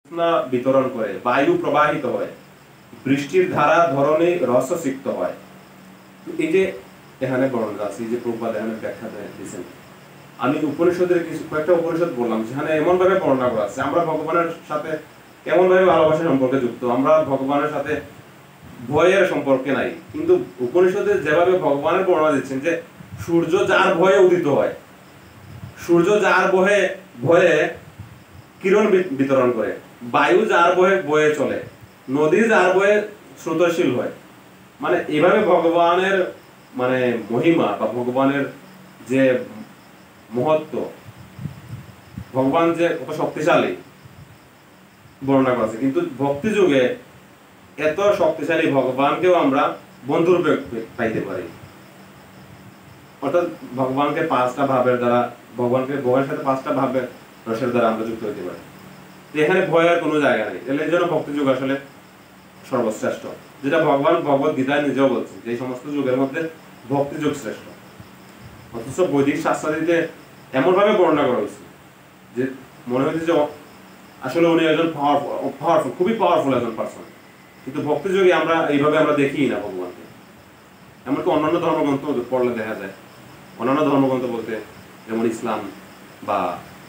বিতরণ করে, বায়ু প্রবাহিত হয়, বৃষ্টির ধারা ধরনে রসসিক্ত হয়। এই যে এখানে বর্ণনা আছে, এই যে প্রভুপাদ এখানে ব্যাখ্যা দিয়েছেন, আমি উপনিষদের কিছু কয়েকটা উপনিষদ বললাম যেখানে এমন ভাবে বর্ণনা করা আছে আমরা ভগবানের সাথে এমন ভাবে ভালোবাসা সম্পর্কে যুক্ত, আমরা ভগবানের সাথে ভয়ের সম্পর্কে নাই, কিন্তু উপনিষদে যেভাবে ভগবানের বর্ণনা দিচ্ছেন যে সূর্য যার ভয়ে উদিত হয়, সূর্য যার ভয়ে ভয়ে কিরণ বিতরণ করে, বায়ু যার ভয়ে বয়ে চলে, নদী যার ভয়ে স্রোতশীল হয়, মানে এভাবে ভগবানের মানে মহিমা বা ভগবানের যে মহত্ব, ভগবান যে কত শক্তিশালী বর্ণনা করা আছে। কিন্তু ভক্তি যুগে এত শক্তিশালী ভগবানকেও আমরা বন্ধুরূপে পাইতে পারি, অর্থাৎ ভগবানকে পাঁচটা ভাবের দ্বারা, ভগবানের সাথে পাঁচটা ভাবের রসের দ্বারা আমরা যুক্ত হইতে পারি। এখানে ভয়ের কোনো জায়গা নেই, তাহলে এই জন্য ভক্তি যুগ আসলে সর্বশ্রেষ্ঠ, যেটা ভগবান ভগবত গীতায় নিজেও বলছেন যে এই সমস্ত যুগের মধ্যে ভক্তি যুগ শ্রেষ্ঠ। অথচ বৈদিক শাস্ত্রাদিতে এমন ভাবে বর্ণনা করা হয়েছে যে মনে হয়েছে যে আসলে উনি একজন পাওয়ারফুল, খুবই পাওয়ারফুল একজন পার্সন, কিন্তু ভক্তি যুগে আমরা এইভাবে আমরা দেখি না ভগবানকে। এমনকি অন্যান্য ধর্মগ্রন্থ পড়লে দেখা যায়, অন্যান্য ধর্মগ্রন্থ বলতে যেমন ইসলাম বা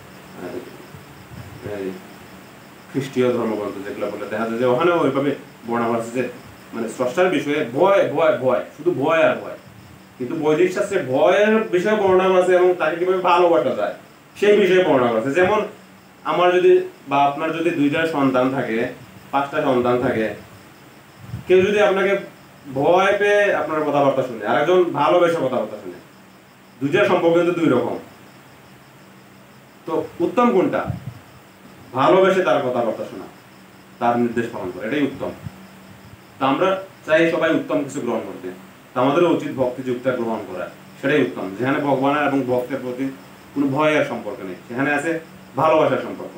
খ্রিস্টীয় ধর্মগ্রন্থ যেগুলো বলে দেখা যায় যে ওখানে ওইভাবে বর্ণনা আছে যে মানে স্রষ্টার বিষয়ে ভয় ভয় ভয়, শুধু ভয় আর ভয়। কিন্তু বৈদিক শাস্ত্রে ভয়ের বিষয়ে বর্ণনা আছে এবং তাকে কিভাবে ভালোবাসা যায় সেই বিষয়ে বর্ণনা আছে। যেমন আমার যদি বা আপনার যদি দুইটা সন্তান থাকে, পাঁচটা সন্তান থাকে, কেউ যদি আপনাকে ভয় পেয়ে আপনার কথাবার্তা শুনে, আরেকজন ভালোবেসে কথাবার্তা শুনে, দুইটার সম্পর্ক কিন্তু দুই রকম, তো উত্তম কোনটা? ভালোবেসে তার কথাবার্তা শোনা, তার নির্দেশ পালন করা, এটাই উত্তম। তা আমরা চাই সবাই উত্তম কিছু গ্রহণ করতে, আমাদেরও উচিত ভক্তি যুগটা গ্রহণ করা, সেটাই উত্তম, যেখানে ভগবানের এবং ভক্তের প্রতি কোনো ভয়ের সম্পর্ক নেই, সেখানে আছে ভালোবাসার সম্পর্ক।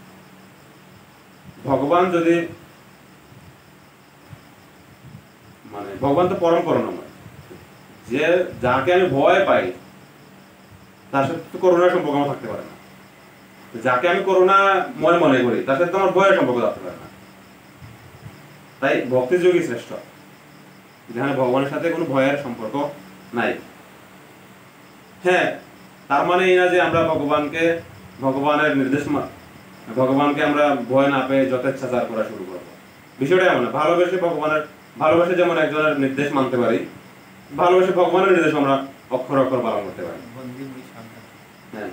ভগবান যদি মানে ভগবান তো পরম করুণাময়, যে যাকে আমি ভয় পাই তার সাথে তো করুণার সম্পর্ক আমার থাকতে পারে না, যাকে আমি করুণাময় মনে করি তার সাথে আমার ভয়ের সম্পর্ক থাকতে পারে না। তাই ভক্তি যোগই শ্রেষ্ঠ, যেখানে ভগবানের সাথে কোনো ভয়ের সম্পর্ক নাই। হ্যাঁ, তার মানে এই না যে আমরা ভগবানের নির্দেশ ভগবানকে আমরা ভয় না পেয়ে যথেচ্ছাচার করা শুরু করবো, বিষয়টা এমন না। ভালোবাসে যেমন একজনের নির্দেশ মানতে পারি, ভালোবাসে ভগবানের নির্দেশ আমরা অক্ষর অক্ষর পালন করতে পারি। হ্যাঁ,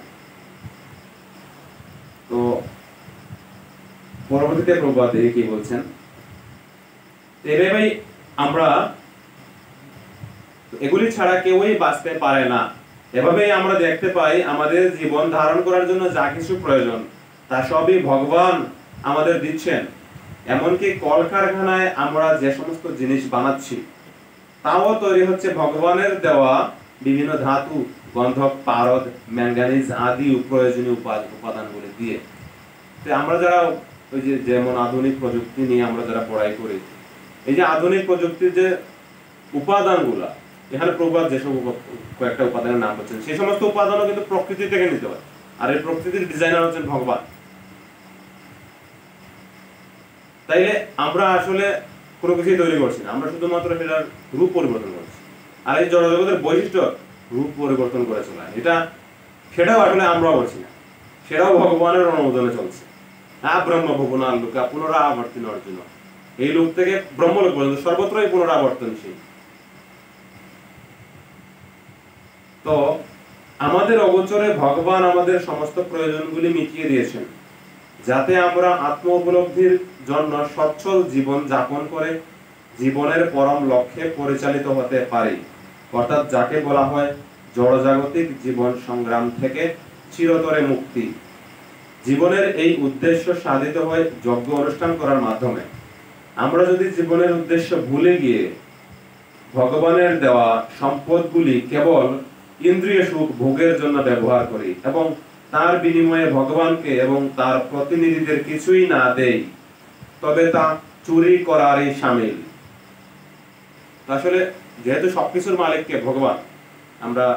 তো পরবর্তীতে প্রভুপাদ দেখি কি বলছেন। এভাবেই আমরা এগুলি ছাড়া কেউই বাঁচতে পারে না। এভাবেই আমরা দেখতে পাই আমাদের জীবন ধারণ করার জন্য যা কিছু প্রয়োজন তা সবই ভগবান আমাদের দিচ্ছেন। এমনকি কলকারখানায় আমরা যে সমস্ত জিনিস বানাচ্ছি তাও তৈরি হচ্ছে ভগবানের দেওয়া বিভিন্ন ধাতু, গন্ধক, পারদ, ম্যাঙ্গানিজ আদি প্রয়োজনীয় উপাদানগুলি দিয়ে। তো আমরা যারা ওই যে যেমন আধুনিক প্রযুক্তি নিয়ে আমরা যারা পড়াই করি, এই যে আধুনিক প্রযুক্তির যে উপাদানগুলা, এখানে প্রভুপাদ যেসব কয়েকটা উপাদানের নাম বলছেন, সেই সমস্ত উপাদানও কিন্তু প্রকৃতি থেকে নিতে হয়, আর এই প্রকৃতির ডিজাইনার হচ্ছেন ভগবান। তাইলে আমরা আসলে কোনো কিছুই তৈরি করছি না, আমরা শুধুমাত্র সেটার রূপ পরিবর্তন করছি। আর এই জড়জগতের বৈশিষ্ট্য রূপ পরিবর্তন করে চলা, সেটাও আসলে আমরাও করছি না, সেটাও ভগবানের অনুমোদনে চলছে। ব্রহ্ম ভুবনার লোকা পুনরাবর্তিন অর্জুন, এই লোক থেকে ব্রহ্মলোক পর্যন্ত সর্বত্রই পুনরাবর্তনশীল। তো আমাদের অগোচরে ভগবান আমাদের সমস্ত প্রয়োজনগুলি মিটিয়ে দিয়েছেন, যাতে আমরা আত্ম উপলব্ধির জন্য সচ্ছল জীবন যাপন করে জীবনের পরম লক্ষ্যে পরিচালিত হতে পারি, অর্থাৎ যাকে বলা হয় জড়জাগতিক জীবন সংগ্রাম থেকে চিরতরে মুক্তি। জীবনের এই উদ্দেশ্য সাধিত হয় যজ্ঞ অনুষ্ঠান করার মাধ্যমে। আমরা যদি জীবনের উদ্দেশ্য ভুলে গিয়ে ভগবানের দেওয়া সম্পদগুলি কেবল ইন্দ্রিয় সুখ ভোগের জন্য ব্যবহার করি এবং তার বিনিময়ে ভগবানকে এবং তার প্রতিনিধিদের কিছুই না দেই, তবে তা চুরি করারই শামিল। আসলে যেহেতু সবকিছুর মালিককে ভগবান, আমরা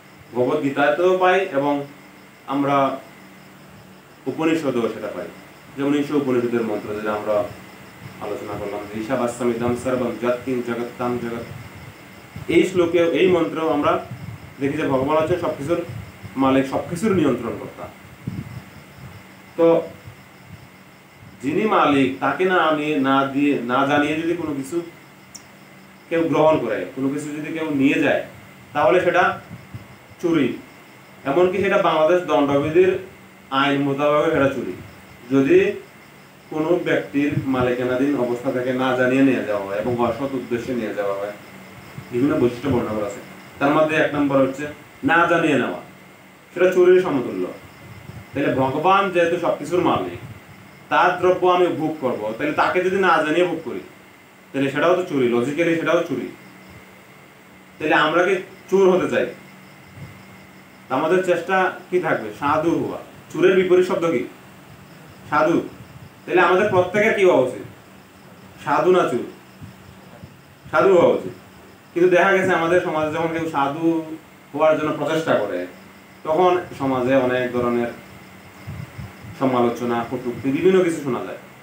ভগবত গীতাতেও পাই এবং আমরা উপনিষদেও সেটা পাই যেমন ঈশা উপনিষদের মন্ত্র যেটা আমরা আলোচনা করলাম, ঈশাবাস্যামিদং সর্বং যৎকিঞ্চ জগত্তাং জগৎ, এই শ্লোকে এই মন্ত্র আমরা দেখি যে ভগবান হচ্ছে সবকিছুর মালিক, সবকিছুর নিয়ন্ত্রণ কর্তা। তো যিনি মালিক তাকে না জানিয়ে যদি কোনো কিছু কেউ গ্রহণ করে, কোনো কিছু যদি কেউ নিয়ে যায়, তাহলে সেটা চুরি। এমনকি সেটা বাংলাদেশ দণ্ডবিধির আইন মোতাবেক সেটা চুরি। যদি কোনো ব্যক্তির মালিকানাধীন অবস্থা থেকে না জানিয়ে নিয়ে যাওয়া হয় এবং অসৎ উদ্দেশ্যে নিয়ে যাওয়া হয়, বিভিন্ন বৈশিষ্ট্য বর্ণনা করা আছে। তার মধ্যে 1 নম্বর হচ্ছে না জানিয়ে নেওয়া, সেটা চুরির সমতুল্য। তাহলে ভগবান যেহেতু সবকিছুর মালিক, তার দ্রব্য আমি ভোগ করব, তাহলে তাকে যদি না জানিয়ে ভোগ করি তাহলে সেটাও তো চুরি, লজিক্যালি সেটাও চুরি। তাহলে আমরা কি চোর হতে চাই? আমাদের চেষ্টা কি থাকবে? সাধু হওয়া। চোরের বিপরীত শব্দ কি? সাধু। তাহলে আমাদের প্রত্যেকের কি হওয়া উচিত? সাধু না চোর? সাধু হওয়া উচিত। কিন্তু দেখা গেছে আমাদের সমাজে যখন কেউ সাধু হওয়ার জন্য প্রচেষ্টা করে, তখন সমাজে অনেক ধরনের সমালোচনা, কটূক্তি, বিভিন্ন কিছু শোনা যায়।